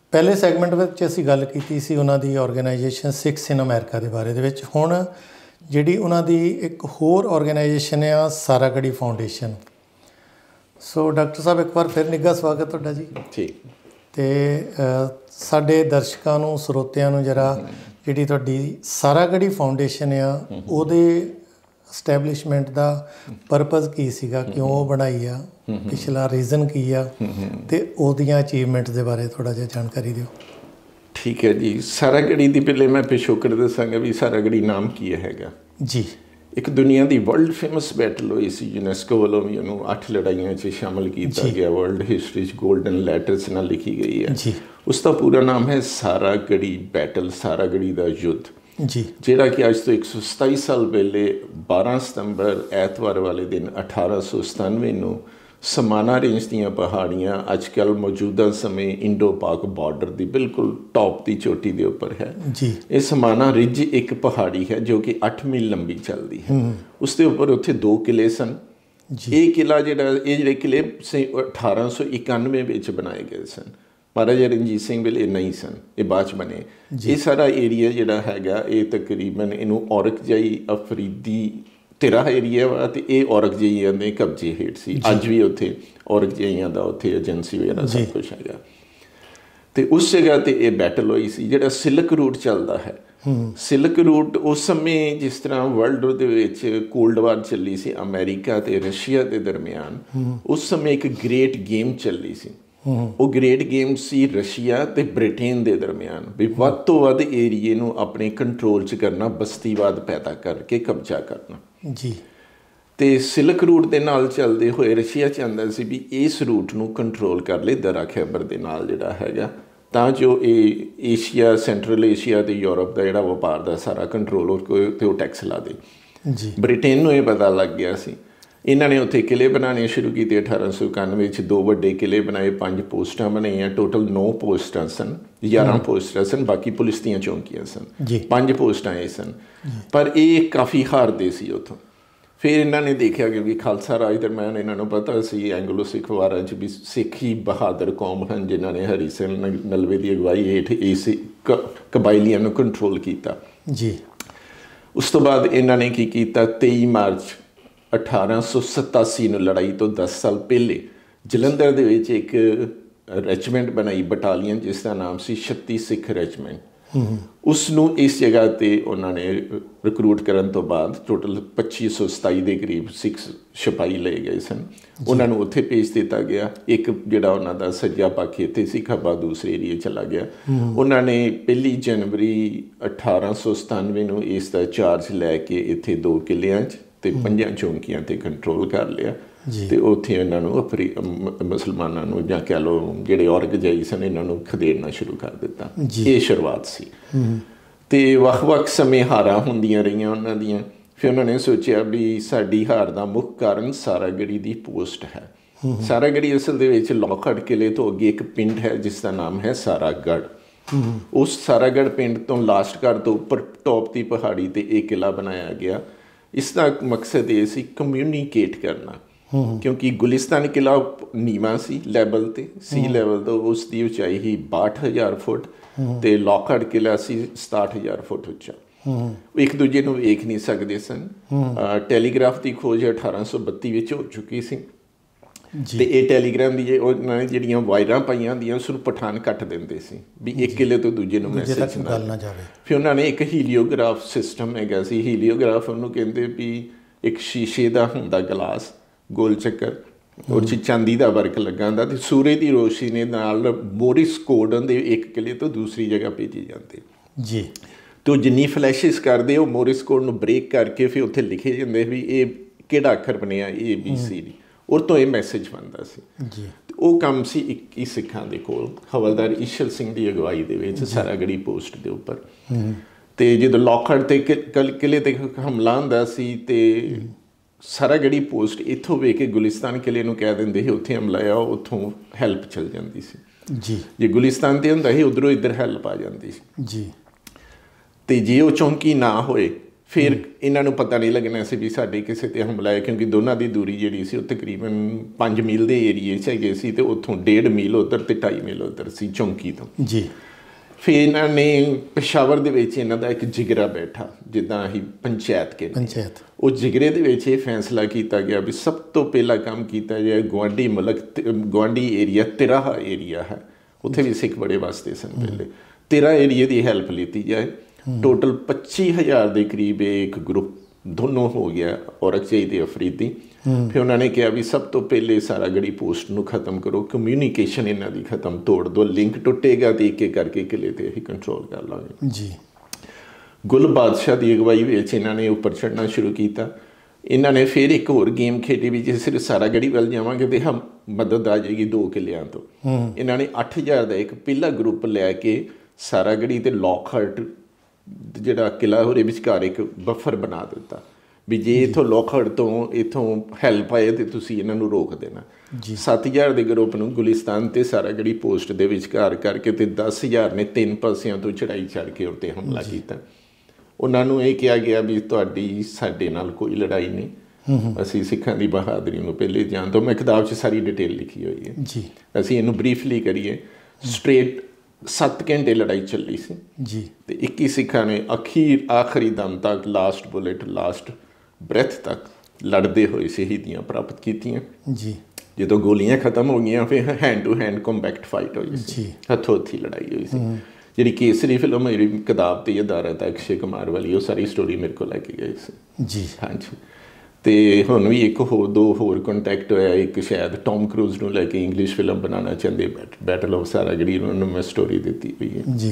ਪਹਿਲੇ ਸੈਗਮੈਂਟ ਵਿੱਚ ਅਸੀਂ ਗੱਲ ਕੀਤੀ ਸੀ ਉਹਨਾਂ ਦੀ ਆਰਗੇਨਾਈਜੇਸ਼ਨ ਸਿੱਖਸ ਇਨ ਅਮਰੀਕਾ ਦੇ ਬਾਰੇ ਦੇ ਵਿੱਚ। ਹੁਣ ਜਿਹੜੀ ਉਹਨਾਂ ਦੀ ਇੱਕ ਹੋਰ ਆਰਗੇਨਾਈਜੇਸ਼ਨ ਆ ਸਾਰਾਗੜੀ ਫਾਊਂਡੇਸ਼ਨ। ਸੋ ਡਾਕਟਰ ਸਾਹਿਬ ਇੱਕ ਵਾਰ ਫਿਰ ਨਿੱਘਾ ਸਵਾਗਤ ਤੁਹਾਡਾ ਜੀ। ਠੀਕ। ਅਤੇ ਸਾਡੇ ਦਰਸ਼ਕਾਂ ਨੂੰ ਸਰੋਤਿਆਂ ਨੂੰ ਜਰਾ ਜਿਹੜੀ ਤੁਹਾਡੀ ਸਾਰਾਗੜੀ ਫਾਊਂਡੇਸ਼ਨ ਆ ਉਹਦੇ ਸਟੈਬਲਿਸ਼ਮੈਂਟ ਦਾ ਪਰਪਜ਼ ਕੀ ਸੀਗਾ, ਕਿਉਂ ਬਣਾਈ ਆ, ਪਿਛਲਾ ਰੀਜ਼ਨ ਕੀ ਆ, ਅਤੇ ਉਹਦੀਆਂ ਅਚੀਵਮੈਂਟ ਦੇ ਬਾਰੇ ਥੋੜ੍ਹਾ ਜਿਹਾ ਜਾਣਕਾਰੀ ਦਿਓ। ਠੀਕ ਹੈ ਜੀ। ਸਾਰਾਗੜੀ ਦੀ ਪਹਿਲੇ ਮੈਂ ਪਿਛੋਕੜ ਦੱਸਾਂਗਾ ਵੀ ਸਾਰਾਗੜੀ ਨਾਮ ਕੀ ਹੈਗਾ ਜੀ। ਇੱਕ ਦੁਨੀਆ ਦੀ ਵਰਲਡ ਫੇਮਸ ਬੈਟਲ ਹੋਈ ਸੀ, ਯੂਨੈਸਕੋ ਵੱਲੋਂ ਵੀ ਉਹਨੂੰ 8 ਲੜਾਈਆਂ 'ਚ ਸ਼ਾਮਿਲ ਕੀਤਾ ਗਿਆ। ਵਰਲਡ ਹਿਸਟਰੀ 'ਚ ਗੋਲਡਨ ਲੈਟਰਸ ਨਾਲ ਲਿਖੀ ਗਈ ਹੈ ਜੀ। ਉਸ ਦਾ ਪੂਰਾ ਨਾਮ ਹੈ ਸਾਰਾਗੜੀ ਬੈਟਲ, ਸਾਰਾਗੜੀ ਦਾ ਯੁੱਧ ਜੀ, ਜਿਹੜਾ ਕਿ ਅੱਜ ਤੋਂ 127 ਸਾਲ ਪਹਿਲੇ 12 ਸਤੰਬਰ ਐਤਵਾਰ ਵਾਲੇ ਦਿਨ 1897 ਨੂੰ ਸਮਾਨਾ ਰੇਂਜ ਦੀਆਂ ਪਹਾੜੀਆਂ, ਅੱਜ ਕੱਲ੍ਹ ਮੌਜੂਦਾ ਸਮੇਂ ਇੰਡੋ ਪਾਕ ਬਾਰਡਰ ਦੀ ਬਿਲਕੁਲ ਟੌਪ ਦੀ ਚੋਟੀ ਦੇ ਉੱਪਰ ਹੈ ਜੀ। ਇਹ ਸਮਾਨਾ ਰਿਜ ਇੱਕ ਪਹਾੜੀ ਹੈ ਜੋ ਕਿ 8 ਮੀਲ ਲੰਬੀ ਚੱਲਦੀ ਹੈ। ਉਸ ਦੇ ਉੱਪਰ ਉੱਥੇ 2 ਕਿਲ੍ਹੇ ਸਨ। ਇਹ ਕਿਲ੍ਹਾ ਜਿਹੜੇ ਕਿਲ੍ਹੇ 1891 ਵਿੱਚ ਬਣਾਏ ਗਏ ਸਨ। ਮਹਾਰਾਜਾ ਰਣਜੀਤ ਸਿੰਘ ਵੇਲੇ ਨਹੀਂ ਸਨ, ਇਹ ਬਾਅਦ 'ਚ ਬਣੇ। ਇਹ ਸਾਰਾ ਏਰੀਆ ਜਿਹੜਾ ਹੈਗਾ ਇਹ ਤਕਰੀਬਨ ਇਹਨੂੰ ਔਰਕਜਾਈ ਅਫਰੀਦੀ ਤੇਰਾ ਏਰੀਆ ਵਾ, ਅਤੇ ਇਹ ਔਰਕਜਾਈਆਂ ਦੇ ਕਬਜ਼ੇ ਹੇਠ ਸੀ। ਅੱਜ ਵੀ ਉੱਥੇ ਔਰਕਜਾਈਆਂ ਦਾ ਉੱਥੇ ਏਜੰਸੀ ਵਗੈਰਾ ਸਭ ਕੁਛ ਹੈਗਾ। ਅਤੇ ਉਸ ਜਗ੍ਹਾ 'ਤੇ ਇਹ ਬੈਟਲ ਹੋਈ ਸੀ। ਜਿਹੜਾ ਸਿਲਕ ਰੂਟ ਚੱਲਦਾ ਹੈ, ਸਿਲਕ ਰੂਟ ਉਸ ਸਮੇਂ ਜਿਸ ਤਰ੍ਹਾਂ ਵਰਲਡ ਦੇ ਵਿੱਚ ਕੋਲਡ ਵਾਰ ਚੱਲੀ ਸੀ ਅਮਰੀਕਾ ਅਤੇ ਰਸ਼ੀਆ ਦੇ ਦਰਮਿਆਨ, ਉਸ ਸਮੇਂ ਇੱਕ ਗ੍ਰੇਟ ਗੇਮ ਚੱਲੀ ਸੀ। ਉਹ ਗ੍ਰੇਟ ਗੇਮ ਸੀ ਰਸ਼ੀਆ ਅਤੇ ਬ੍ਰਿਟੇਨ ਦੇ ਦਰਮਿਆਨ, ਵੀ ਵੱਧ ਤੋਂ ਵੱਧ ਏਰੀਏ ਨੂੰ ਆਪਣੇ ਕੰਟਰੋਲ 'ਚ ਕਰਨਾ, ਬਸਤੀਵਾਦ ਪੈਦਾ ਕਰਕੇ ਕਬਜ਼ਾ ਕਰਨਾ ਜੀ। ਅਤੇ ਸਿਲਕ ਰੂਟ ਦੇ ਨਾਲ ਚੱਲਦੇ ਹੋਏ ਰਸ਼ੀਆ ਚਾਹੁੰਦਾ ਸੀ ਵੀ ਇਸ ਰੂਟ ਨੂੰ ਕੰਟਰੋਲ ਕਰ ਲਏ ਦਰਾ ਖੈਬਰ ਦੇ ਨਾਲ ਜਿਹੜਾ ਹੈਗਾ, ਤਾਂ ਜੋ ਇਹ ਏਸ਼ੀਆ, ਸੈਂਟਰਲ ਏਸ਼ੀਆ ਅਤੇ ਯੂਰਪ ਦਾ ਜਿਹੜਾ ਵਪਾਰ ਦਾ ਸਾਰਾ ਕੰਟਰੋਲ ਅਤੇ ਉਹ ਟੈਕਸ ਲਾ ਦੇ ਜੀ। ਬ੍ਰਿਟੇਨ ਨੂੰ ਇਹ ਪਤਾ ਲੱਗ ਗਿਆ ਸੀ। ਇਹਨਾਂ ਨੇ ਉੱਥੇ ਕਿਲ੍ਹੇ ਬਣਾਉਣੇ ਸ਼ੁਰੂ ਕੀਤੇ। 1891 ਵਿੱਚ 2 ਵੱਡੇ ਕਿਲ੍ਹੇ ਬਣਾਏ, 5 ਪੋਸਟਾਂ ਬਣਾਈਆਂ। ਟੋਟਲ 9 ਪੋਸਟਾਂ ਸਨ, 11 ਪੋਸਟਾਂ ਸਨ, ਬਾਕੀ ਪੁਲਿਸ ਦੀਆਂ ਚੌਂਕੀਆਂ ਸਨ। 5 ਪੋਸਟਾਂ ਇਹ ਸਨ, ਪਰ ਇਹ ਕਾਫੀ ਹਾਰਦੇ ਸੀ ਉੱਥੋਂ। ਫਿਰ ਇਹਨਾਂ ਨੇ ਦੇਖਿਆ ਕਿਉਂਕਿ ਖਾਲਸਾ ਰਾਜ ਦਰਮਿਆਨ ਇਹਨਾਂ ਨੂੰ ਪਤਾ ਸੀ ਐਂਗਲੋ ਸਿੱਖ ਵਾਰਾਂ 'ਚ ਵੀ ਸਿੱਖ ਹੀ ਬਹਾਦਰ ਕੌਮ ਹਨ ਜਿਨ੍ਹਾਂ ਨੇ ਹਰੀ ਸਿੰਘ ਨਲਵੇ ਦੀ ਅਗਵਾਈ ਹੇਠ ਇਸ ਕਬਾਇਲੀਆਂ ਨੂੰ ਕੰਟਰੋਲ ਕੀਤਾ ਜੀ। ਉਸ ਤੋਂ ਬਾਅਦ ਇਹਨਾਂ ਨੇ ਕੀ ਕੀਤਾ, 23 ਮਾਰਚ 1887 ਨੂੰ, ਲੜਾਈ ਤੋਂ 10 ਸਾਲ ਪਹਿਲੇ, ਜਲੰਧਰ ਦੇ ਵਿੱਚ ਇੱਕ ਰੈਜੀਮੈਂਟ ਬਣਾਈ, ਬਟਾਲੀਅਨ, ਜਿਸ ਦਾ ਨਾਮ ਸੀ 36 ਸਿੱਖ ਰੈਜੀਮੈਂਟ। ਉਸ ਨੂੰ ਇਸ ਜਗ੍ਹਾ 'ਤੇ ਉਹਨਾਂ ਨੇ ਰਿਕਰੂਟ ਕਰਨ ਤੋਂ ਬਾਅਦ ਟੋਟਲ 2527 ਦੇ ਕਰੀਬ ਸਿੱਖ ਸਿਪਾਹੀ ਲਏ ਗਏ ਸਨ। ਉਹਨਾਂ ਨੂੰ ਉੱਥੇ ਭੇਜ ਦਿੱਤਾ ਗਿਆ। ਇੱਕ ਜਿਹੜਾ ਉਹਨਾਂ ਦਾ ਸੱਜਾ ਪੱਖ ਇੱਥੇ ਸੀ, ਖੱਬਾ ਦੂਸਰੇ ਏਰੀਏ ਚਲਾ ਗਿਆ। ਉਹਨਾਂ ਨੇ 1 ਜਨਵਰੀ 1897 ਨੂੰ ਇਸ ਦਾ ਚਾਰਜ ਲੈ ਕੇ ਇੱਥੇ 2 ਕਿਲ੍ਹਿਆਂ 'ਚ ਅਤੇ 5 ਚੌਂਕੀਆਂ 'ਤੇ ਕੰਟਰੋਲ ਕਰ ਲਿਆ। ਅਤੇ ਉੱਥੇ ਇਹਨਾਂ ਨੂੰ ਮੁਸਲਮਾਨਾਂ ਨੂੰ, ਜਾਂ ਕਹਿ ਲਓ ਜਿਹੜੇ ਔਰਕਜਾਈ ਸਨ, ਇਹਨਾਂ ਨੂੰ ਖਦੇੜਨਾ ਸ਼ੁਰੂ ਕਰ ਦਿੱਤਾ। ਇਹ ਸ਼ੁਰੂਆਤ ਸੀ। ਅਤੇ ਵੱਖ-ਵੱਖ ਸਮੇਂ ਹਾਰਾਂ ਹੁੰਦੀਆਂ ਰਹੀਆਂ ਉਹਨਾਂ ਦੀਆਂ। ਫਿਰ ਉਹਨਾਂ ਨੇ ਸੋਚਿਆ ਵੀ ਸਾਡੀ ਹਾਰ ਦਾ ਮੁੱਖ ਕਾਰਨ ਸਾਰਾਗੜੀ ਦੀ ਪੋਸਟ ਹੈ। ਸਾਰਾਗੜੀ ਅਸਲ ਦੇ ਵਿੱਚ ਲੋਹਗੜ੍ਹ ਕਿਲ੍ਹੇ ਤੋਂ ਅੱਗੇ ਇੱਕ ਪਿੰਡ ਹੈ ਜਿਸ ਦਾ ਨਾਮ ਹੈ ਸਾਰਾਗੜ੍ਹ। ਉਸ ਸਾਰਾਗੜ੍ਹ ਪਿੰਡ ਤੋਂ ਲਾਸਟ ਘਰ ਤੋਂ ਉੱਪਰ ਟੌਪ ਦੀ ਪਹਾੜੀ 'ਤੇ ਇਹ ਕਿਲ੍ਹਾ ਬਣਾਇਆ ਗਿਆ। ਇਸ ਦਾ ਮਕਸਦ ਇਹ ਸੀ ਕਮਿਊਨੀਕੇਟ ਕਰਨਾ, ਕਿਉਂਕਿ ਗੁਲਿਸਤਾਨ ਕਿਲ੍ਹਾ ਨੀਵਾਂ ਸੀ ਲੈਵਲ 'ਤੇ, ਸੀ ਲੈਵਲ ਤੋਂ। ਉਸ ਦੀ ਉਚਾਈ ਹੀ 62,000 ਫੁੱਟ ਅਤੇ ਲੋਹਗੜ੍ਹ ਕਿਲ੍ਹਾ ਸੀ 67,000 ਫੁੱਟ ਉੱਚਾ। ਉਹ ਇੱਕ ਦੂਜੇ ਨੂੰ ਵੇਖ ਨਹੀਂ ਸਕਦੇ ਸਨ। ਟੈਲੀਗ੍ਰਾਫ ਦੀ ਖੋਜ 1832 ਵਿੱਚ ਹੋ ਚੁੱਕੀ ਸੀ, ਅਤੇ ਇਹ ਟੈਲੀਗ੍ਰਾਮ ਦੀ ਉਹਨਾਂ ਨੇ ਜਿਹੜੀਆਂ ਵਾਇਰਾਂ ਪਾਈਆਂ ਹੁੰਦੀਆਂ ਉਸ ਨੂੰ ਪਠਾਨ ਕੱਟ ਦਿੰਦੇ ਸੀ ਵੀ ਇੱਕ ਕਿਲ੍ਹੇ ਤੋਂ ਦੂਜੇ ਨੂੰ ਮੈਸੇਜ ਨਾ ਜਾਵੇ। ਫਿਰ ਉਹਨਾਂ ਨੇ ਇੱਕ ਹੀਲੀਓਗ੍ਰਾਫ ਸਿਸਟਮ ਹੈਗਾ ਸੀ। ਹੀਲੀਓਗ੍ਰਾਫ ਉਹਨੂੰ ਕਹਿੰਦੇ ਵੀ ਇੱਕ ਸ਼ੀਸ਼ੇ ਦਾ ਹੁੰਦਾ ਗਲਾਸ, ਗੋਲ ਚੱਕਰ, ਉਹ 'ਚ ਚਾਂਦੀ ਦਾ ਵਰਕ ਲੱਗਾ ਹੁੰਦਾ, ਅਤੇ ਸੂਰਜ ਦੀ ਰੋਸ਼ਨੀ ਨਾਲ ਮੋਰਿਸ ਕੋਡ ਹੁੰਦੇ ਇੱਕ ਕਿਲ੍ਹੇ ਤੋਂ ਦੂਸਰੀ ਜਗ੍ਹਾ ਭੇਜੀ ਜਾਂਦੇ ਜੀ। ਅਤੇ ਉਹ ਜਿੰਨੀ ਫਲੈਸ਼ਿਸ ਕਰਦੇ ਉਹ ਮੋਰਿਸ ਕੋਡ ਨੂੰ ਬ੍ਰੇਕ ਕਰਕੇ ਫਿਰ ਉੱਥੇ ਲਿਖੇ ਜਾਂਦੇ ਵੀ ਇਹ ਕਿਹੜਾ ਅੱਖਰ ਬਣਿਆ, ABC ਦੀ। ਉਹ ਤੋਂ ਇਹ ਮੈਸੇਜ ਬਣਦਾ ਸੀ ਜੀ। ਉਹ ਕੰਮ ਸੀ 21 ਸਿੱਖਾਂ ਦੇ ਕੋਲ, ਹਵਲਦਾਰ ਈਸ਼ਰ ਸਿੰਘ ਦੀ ਅਗਵਾਈ ਦੇ ਵਿੱਚ, ਸਾਰਾਗੜੀ ਪੋਸਟ ਦੇ ਉੱਪਰ। ਅਤੇ ਜਦੋਂ ਲੋਹਗੜ੍ਹ 'ਤੇ ਕਿਲ੍ਹੇ 'ਤੇ ਹਮਲਾ ਹੁੰਦਾ ਸੀ ਅਤੇ ਸਾਰਾਗੜੀ ਪੋਸਟ ਇੱਥੋਂ ਵੇਖ ਕੇ ਗੁਲਿਸਤਾਨ ਕਿਲ੍ਹੇ ਨੂੰ ਕਹਿ ਦਿੰਦੇ ਸੀ ਉੱਥੇ ਹਮਲਾ ਆ, ਉੱਥੋਂ ਹੈਲਪ ਚੱਲ ਜਾਂਦੀ ਸੀ ਜੀ। ਜੇ ਗੁਲਿਸਤਾਨ 'ਤੇ ਹੁੰਦਾ ਸੀ ਉੱਧਰੋਂ ਇੱਧਰ ਹੈਲਪ ਆ ਜਾਂਦੀ ਸੀ ਜੀ। ਅਤੇ ਜੇ ਉਹ ਚੌਂਕੀ ਨਾ ਹੋਏ ਫਿਰ ਇਹਨਾਂ ਨੂੰ ਪਤਾ ਨਹੀਂ ਲੱਗਣਾ ਸੀ ਵੀ ਸਾਡੇ ਕਿਸੇ 'ਤੇ ਹਮਲਾ ਹੈ, ਕਿਉਂਕਿ ਦੋਨਾਂ ਦੀ ਦੂਰੀ ਜਿਹੜੀ ਸੀ ਉਹ ਤਕਰੀਬਨ 5 ਮੀਲ ਦੇ ਏਰੀਏ 'ਚ ਹੈਗੇ ਸੀ, ਅਤੇ ਉੱਥੋਂ 1.5 ਮੀਲ ਉੱਧਰ ਅਤੇ 2.5 ਮੀਲ ਉੱਧਰ ਸੀ ਚੌਂਕੀ ਤੋਂ ਜੀ। ਫਿਰ ਇਹਨਾਂ ਨੇ ਪੇਸ਼ਾਵਰ ਦੇ ਵਿੱਚ ਇਹਨਾਂ ਦਾ ਇੱਕ ਜਿਗਰਾ ਬੈਠਾ, ਜਿੱਦਾਂ ਅਸੀਂ ਪੰਚਾਇਤ, ਉਹ ਜਿਗਰੇ ਦੇ ਵਿੱਚ ਇਹ ਫੈਸਲਾ ਕੀਤਾ ਗਿਆ ਵੀ ਸਭ ਤੋਂ ਪਹਿਲਾ ਕੰਮ ਕੀਤਾ ਜਾਏ ਗੁਆਂਢੀ ਮੁਲਕ, ਗੁਆਂਢੀ ਏਰੀਆ ਤਿਰਾਹਾ ਏਰੀਆ ਹੈ, ਉੱਥੇ ਵੀ ਸਿੱਖ ਬੜੇ ਵਸਦੇ ਸਨ ਪਹਿਲੇ, ਤਿਰਾ ਏਰੀਏ ਦੀ ਹੈਲਪ ਲਿੱਤੀ ਜਾਏ। ਟੋਟਲ 25,000 ਦੇ ਕਰੀਬ ਇੱਕ ਗਰੁੱਪ ਦੋਨੋਂ ਹੋ ਗਿਆ, ਔਰਕਜ਼ਈ ਅਤੇ ਅਫਰੀਦੀ। ਫਿਰ ਉਹਨਾਂ ਨੇ ਕਿਹਾ ਵੀ ਸਭ ਤੋਂ ਪਹਿਲੇ ਸਾਰਾਗੜੀ ਪੋਸਟ ਨੂੰ ਖ਼ਤਮ ਕਰੋ, ਕਮਿਊਨੀਕੇਸ਼ਨ ਇਹਨਾਂ ਦੀ ਖ਼ਤਮ, ਤੋੜ ਦਿਓ, ਲਿੰਕ ਟੁੱਟੇਗਾ ਅਤੇ ਇੱਕ ਇੱਕ ਕਰਕੇ ਕਿਲੇ 'ਤੇ ਅਸੀਂ ਕੰਟਰੋਲ ਕਰ ਲਾਂਗੇ ਜੀ। ਗੁਲ ਬਾਦਸ਼ਾਹ ਦੀ ਅਗਵਾਈ ਵਿੱਚ ਇਹਨਾਂ ਨੇ ਉੱਪਰ ਚੜ੍ਹਨਾ ਸ਼ੁਰੂ ਕੀਤਾ। ਇਹਨਾਂ ਨੇ ਫਿਰ ਇੱਕ ਹੋਰ ਗੇਮ ਖੇਡੀ ਵੀ ਜੇ ਸਿਰਫ ਸਾਰਾਗੜੀ ਵੱਲ ਜਾਵਾਂਗੇ ਤਾਂ ਹਮ ਮਦਦ ਆ ਜਾਏਗੀ 2 ਕਿਲਿਆਂ ਤੋਂ। ਇਹਨਾਂ ਨੇ 8,000 ਦਾ ਇੱਕ ਪਹਿਲਾ ਗਰੁੱਪ ਲੈ ਕੇ ਸਾਰਾਗੜੀ ਅਤੇ ਲੌਕਹਰਟ ਜਿਹੜਾ ਕਿਲ੍ਹਾ ਉਹਦੇ ਵਿਚਕਾਰ ਇੱਕ ਬਫਰ ਬਣਾ ਦਿੱਤਾ ਵੀ ਜੇ ਇੱਥੋਂ ਲੌਕਹਰਟ ਤੋਂ ਇੱਥੋਂ ਹੈਲਪ ਆਏ ਤਾਂ ਤੁਸੀਂ ਇਹਨਾਂ ਨੂੰ ਰੋਕ ਦੇਣਾ। 7,000 ਦੇ ਗਰੁੱਪ ਨੂੰ ਗੁਲਿਸਤਾਨ ਅਤੇ ਸਾਰਾਗੜੀ ਪੋਸਟ ਦੇ ਵਿਚਕਾਰ ਕਰਕੇ ਅਤੇ 10,000 ਨੇ 3 ਪਾਸਿਆਂ ਤੋਂ ਚੜ੍ਹਾਈ ਚੜ੍ਹ ਕੇ ਉੱਤੇ ਹਮਲਾ ਕੀਤਾ। ਉਹਨਾਂ ਨੂੰ ਇਹ ਕਿਹਾ ਗਿਆ ਵੀ ਤੁਹਾਡੀ ਸਾਡੇ ਨਾਲ ਕੋਈ ਲੜਾਈ ਨਹੀਂ, ਅਸੀਂ ਸਿੱਖਾਂ ਦੀ ਬਹਾਦਰੀ ਨੂੰ ਪਹਿਲੇ ਜਾਣ ਤੋਂ, ਮੈਂ ਕਿਤਾਬ 'ਚ ਸਾਰੀ ਡਿਟੇਲ ਲਿਖੀ ਹੋਈ ਹੈ ਜੀ। ਅਸੀਂ ਇਹਨੂੰ ਬਰੀਫਲੀ ਕਰੀਏ, ਸਟ੍ਰੇਟ 7 ਘੰਟੇ ਲੜਾਈ ਚੱਲੀ ਸੀ ਜੀ, ਅਤੇ 21 ਸਿੱਖਾਂ ਨੇ ਆਖਰੀ ਦਮ ਤੱਕ, ਲਾਸਟ ਬੁਲੇਟ, ਲਾਸਟ ਬ੍ਰੈਥ ਤੱਕ ਲੜਦੇ ਹੋਏ ਸ਼ਹੀਦੀਆਂ ਪ੍ਰਾਪਤ ਕੀਤੀਆਂ ਜੀ। ਜਦੋਂ ਗੋਲੀਆਂ ਖਤਮ ਹੋ ਗਈਆਂ ਫਿਰ hand to hand combat fight ਹੋਈ ਸੀ, ਹੱਥੋਂ ਹੱਥੀ ਲੜਾਈ ਹੋਈ ਸੀ, ਜਿਹੜੀ ਕੇਸਰੀ ਫਿਲਮ ਮੇਰੀ ਕਿਤਾਬ 'ਤੇ ਅਧਾਰਿਤ ਹੈ, ਅਕਸ਼ੇ ਕੁਮਾਰ ਵਾਲੀ, ਉਹ ਸਾਰੀ ਸਟੋਰੀ ਮੇਰੇ ਕੋਲ ਲੈ ਕੇ ਗਏ ਸੀ ਜੀ। ਹਾਂਜੀ, ਅਤੇ ਹੁਣ ਵੀ ਇੱਕ ਹੋਰ 2 ਹੋਰ ਕੰਟੈਕਟ ਹੋਇਆ, ਇੱਕ ਸ਼ਾਇਦ ਟੌਮ ਕਰੂਜ਼ ਨੂੰ ਲੈ ਕੇ ਇੰਗਲਿਸ਼ ਫਿਲਮ ਬਣਾਉਣਾ ਚਾਹੁੰਦੇ, ਬੈਟਲ ਆਫ ਸਾਰਾਗੜੀ, ਉਹਨਾਂ ਨੂੰ ਮੈਂ ਸਟੋਰੀ ਦਿੱਤੀ ਹੋਈ ਹੈ ਜੀ।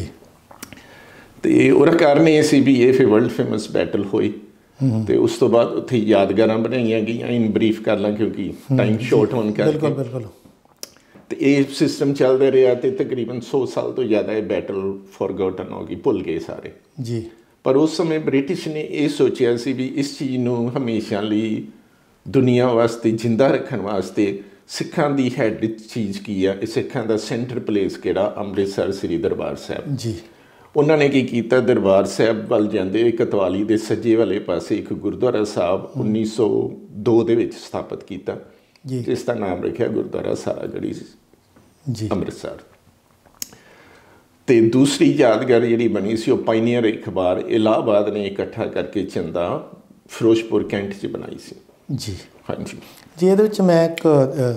ਅਤੇ ਉਹਦਾ ਕਾਰਨ ਇਹ ਸੀ ਵੀ ਇਹ ਫਿਰ ਵਰਲਡ ਫੇਮਸ ਬੈਟਲ ਹੋਈ, ਅਤੇ ਉਸ ਤੋਂ ਬਾਅਦ ਉੱਥੇ ਯਾਦਗਾਰਾਂ ਬਣਾਈਆਂ ਗਈਆਂ। ਇਨ ਬਰੀਫ ਕਰ ਲਾਂ ਕਿਉਂਕਿ ਟਾਈਮ ਸ਼ੋਰਟ ਹੋਣ ਕਰਕੇ। ਅਤੇ ਇਹ ਸਿਸਟਮ ਚੱਲਦਾ ਰਿਹਾ ਅਤੇ ਤਕਰੀਬਨ 100 ਸਾਲ ਤੋਂ ਜ਼ਿਆਦਾ ਇਹ ਬੈਟਲ ਫੋਰਗੋਟਨ ਹੋ ਗਈ, ਭੁੱਲ ਗਏ ਸਾਰੇ ਜੀ। ਪਰ ਉਸ ਸਮੇਂ ਬ੍ਰਿਟਿਸ਼ ਨੇ ਇਹ ਸੋਚਿਆ ਸੀ ਵੀ ਇਸ ਚੀਜ਼ ਨੂੰ ਹਮੇਸ਼ਾ ਲਈ ਦੁਨੀਆ ਵਾਸਤੇ ਜਿੰਦਾ ਰੱਖਣ ਵਾਸਤੇ ਸਿੱਖਾਂ ਦੀ ਹੈਡ ਚੀਜ਼ ਕੀ ਆ, ਇਹ ਸਿੱਖਾਂ ਦਾ ਸੈਂਟਰ ਪਲੇਸ ਕਿਹੜਾ, ਅੰਮ੍ਰਿਤਸਰ ਸ੍ਰੀ ਦਰਬਾਰ ਸਾਹਿਬ ਜੀ। ਉਹਨਾਂ ਨੇ ਕੀ ਕੀਤਾ, ਦਰਬਾਰ ਸਾਹਿਬ ਵੱਲ ਜਾਂਦੇ ਕਤਵਾਲੀ ਦੇ ਸੱਜੇ ਵਾਲੇ ਪਾਸੇ ਇੱਕ ਗੁਰਦੁਆਰਾ ਸਾਹਿਬ 1902 ਦੇ ਵਿੱਚ ਸਥਾਪਿਤ ਕੀਤਾ, ਜਿਸ ਦਾ ਨਾਮ ਰੱਖਿਆ ਗੁਰਦੁਆਰਾ ਸਾਰਾਗੜੀ ਜੀ, ਅੰਮ੍ਰਿਤਸਰ। ਅਤੇ ਦੂਸਰੀ ਯਾਦਗਾਰ ਜਿਹੜੀ ਬਣੀ ਸੀ ਉਹ ਪਾਇਨੀਅਰ ਅਖਬਾਰ ਇਲਾਹਾਬਾਦ ਨੇ ਇਕੱਠਾ ਕਰਕੇ ਚੰਦਾ ਫਿਰੋਜ਼ਪੁਰ ਕੈਂਟ 'ਚ ਬਣਾਈ ਸੀ ਜੀ। ਹਾਂਜੀ ਜੀ, ਇਹਦੇ ਵਿੱਚ ਮੈਂ ਇੱਕ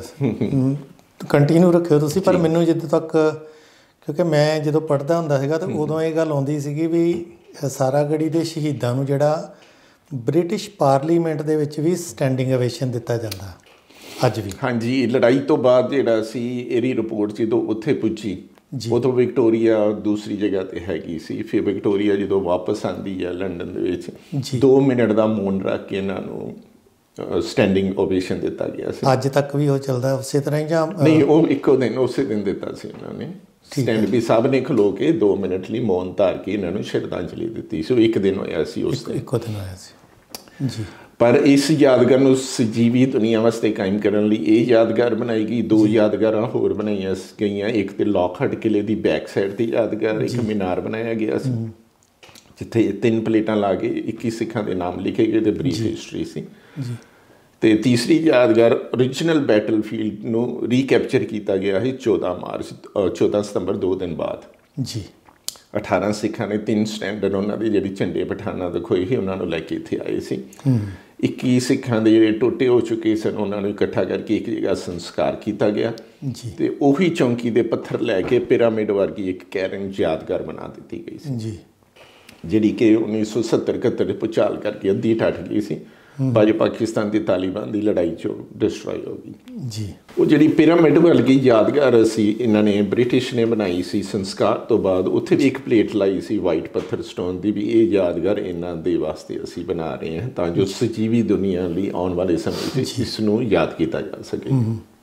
ਕੰਟੀਨਿਊ ਰੱਖਿਓ ਤੁਸੀਂ, ਪਰ ਮੈਨੂੰ ਜਿੱਦੋਂ ਤੱਕ, ਕਿਉਂਕਿ ਮੈਂ ਜਦੋਂ ਪੜ੍ਹਦਾ ਹੁੰਦਾ ਸੀਗਾ ਤਾਂ ਉਦੋਂ ਇਹ ਗੱਲ ਆਉਂਦੀ ਸੀਗੀ ਵੀ ਸਾਰਾਗੜੀ ਦੇ ਸ਼ਹੀਦਾਂ ਨੂੰ ਜਿਹੜਾ ਬ੍ਰਿਟਿਸ਼ ਪਾਰਲੀਮੈਂਟ ਦੇ ਵਿੱਚ ਵੀ ਸਟੈਂਡਿੰਗ ਓਵੇਸ਼ਨ ਦਿੱਤਾ ਜਾਂਦਾ ਅੱਜ ਵੀ। ਹਾਂਜੀ, ਲੜਾਈ ਤੋਂ ਬਾਅਦ ਜਿਹੜਾ ਸੀ ਇਹਦੀ ਰਿਪੋਰਟ ਜਦੋਂ ਉੱਥੇ ਪੁੱਜੀ, ਉਦੋਂ ਵਿਕਟੋਰੀਆ ਦੂਸਰੀ ਜਗ੍ਹਾ 'ਤੇ ਹੈਗੀ ਸੀ। ਫਿਰ ਵਿਕਟੋਰੀਆ ਜਦੋਂ ਵਾਪਸ ਆਉਂਦੀ ਹੈ ਲੰਡਨ ਦੇ ਵਿੱਚ 2 ਮਿੰਟ ਦਾ ਮੌਨ ਰੱਖ ਕੇ ਇਹਨਾਂ ਨੂੰ ਸਟੈਂਡਿੰਗ ਓਵੇਸ਼ਨ ਦਿੱਤਾ ਗਿਆ ਸੀ। ਅੱਜ ਤੱਕ ਵੀ ਉਹ ਚੱਲਦਾ ਉਸੇ ਤਰ੍ਹਾਂ ਹੀ ਜਾਂ ਨਹੀਂ? ਉਹ ਇੱਕੋ ਦਿਨ ਉਸੇ ਦਿਨ ਦਿੱਤਾ ਸੀ ਇਹਨਾਂ ਨੇ ਸਟੈਂਡ ਵੀ, ਸਭ ਨੇ ਖਲੋ ਕੇ 2 ਮਿੰਟ ਲਈ ਮੌਨ ਧਾਰ ਕੇ ਇਹਨਾਂ ਨੂੰ ਸ਼ਰਧਾਂਜਲੀ ਦਿੱਤੀ ਸੀ। ਉਹ ਇੱਕ ਦਿਨ ਹੋਇਆ ਸੀ, ਉਸ ਦਿਨ ਇੱਕੋ ਦਿਨ ਹੋਇਆ ਸੀ ਜੀ। ਪਰ ਇਸ ਯਾਦਗਾਰ ਨੂੰ ਸਜੀਵੀ ਦੁਨੀਆ ਵਾਸਤੇ ਕਾਇਮ ਕਰਨ ਲਈ ਇਹ ਯਾਦਗਾਰ ਬਣਾਈ ਗਈ। 2 ਯਾਦਗਾਰਾਂ ਹੋਰ ਬਣਾਈਆਂ ਗਈਆਂ, ਇੱਕ ਤੇ ਲੌਕਹਰਟ ਕਿਲੇ ਦੀ ਬੈਕ ਸਾਈਡ 'ਤੇ ਯਾਦਗਾਰ, ਇੱਕ ਮੀਨਾਰ ਬਣਾਇਆ ਗਿਆ ਸੀ ਜਿੱਥੇ 3 ਪਲੇਟਾਂ ਲਾ ਕੇ 21 ਸਿੱਖਾਂ ਦੇ ਨਾਮ ਲਿਖੇ ਗਏ ਅਤੇ ਬਰੀਫ ਹਿਸਟਰੀ ਸੀ। ਅਤੇ ਤੀਸਰੀ ਯਾਦਗਾਰ ਓਰੀਜਨਲ ਬੈਟਲਫੀਲਡ ਨੂੰ ਰੀਕੈਪਚਰ ਕੀਤਾ ਗਿਆ ਸੀ 14 ਸਤੰਬਰ 2 ਦਿਨ ਬਾਅਦ ਜੀ। 18 ਸਿੱਖਾਂ ਨੇ 3 ਸਟੈਂਡਰਡ ਉਹਨਾਂ ਦੇ ਜਿਹੜੇ ਝੰਡੇ ਪਠਾਨਾਂ ਤੋਂ ਖੋਏ ਸੀ ਉਹਨਾਂ ਨੂੰ ਲੈ ਕੇ ਇੱਥੇ ਆਏ ਸੀ। 21 ਸਿੱਖਾਂ ਦੇ ਜਿਹੜੇ ਟੋਟੇ ਹੋ ਚੁੱਕੇ ਸਨ ਉਹਨਾਂ ਨੂੰ ਇਕੱਠਾ ਕਰਕੇ ਇੱਕ ਜਗ੍ਹਾ ਸੰਸਕਾਰ ਕੀਤਾ ਗਿਆ ਅਤੇ ਉਹੀ ਚੌਂਕੀ ਦੇ ਪੱਥਰ ਲੈ ਕੇ ਪਿਰਾਮਿਡ ਵਰਗੀ ਇੱਕ ਕੈਰਨ ਯਾਦਗਾਰ ਬਣਾ ਦਿੱਤੀ ਗਈ ਸੀ ਜੀ, ਜਿਹੜੀ ਕਿ 1970-71 ਦੇ ਭੁਚਾਲ ਕਰਕੇ ਅੱਧੀ ਟੱਟ ਗਈ ਸੀ। ਬਾਅਦ ਪਾਕਿਸਤਾਨ ਤੇ ਤਾਲਿਬਾਨ ਦੀ ਲੜਾਈ 'ਚੋਂ ਡਿਸਟਰੋਏ ਹੋ ਗਈ ਜੀ। ਉਹ ਜਿਹੜੀ ਪਿਰਾਮਿਡ ਵਰਗੀ ਯਾਦਗਾਰ ਸੀ ਇਹਨਾਂ ਨੇ ਬ੍ਰਿਟਿਸ਼ ਨੇ ਬਣਾਈ ਸੀ ਸੰਸਕਾਰ ਤੋਂ ਬਾਅਦ, ਉੱਥੇ ਵੀ ਇੱਕ ਪਲੇਟ ਲਾਈ ਸੀ ਵਾਈਟ ਪੱਥਰ ਸਟੋਨ ਦੀ ਵੀ ਇਹ ਯਾਦਗਾਰ ਇਹਨਾਂ ਦੇ ਵਾਸਤੇ ਅਸੀਂ ਬਣਾ ਰਹੇ ਹਾਂ ਤਾਂ ਜੋ ਸਜੀਵੀ ਦੁਨੀਆ ਲਈ ਆਉਣ ਵਾਲੇ ਸਮੇਂ 'ਚ ਇਸ ਨੂੰ ਯਾਦ ਕੀਤਾ ਜਾ ਸਕੇ।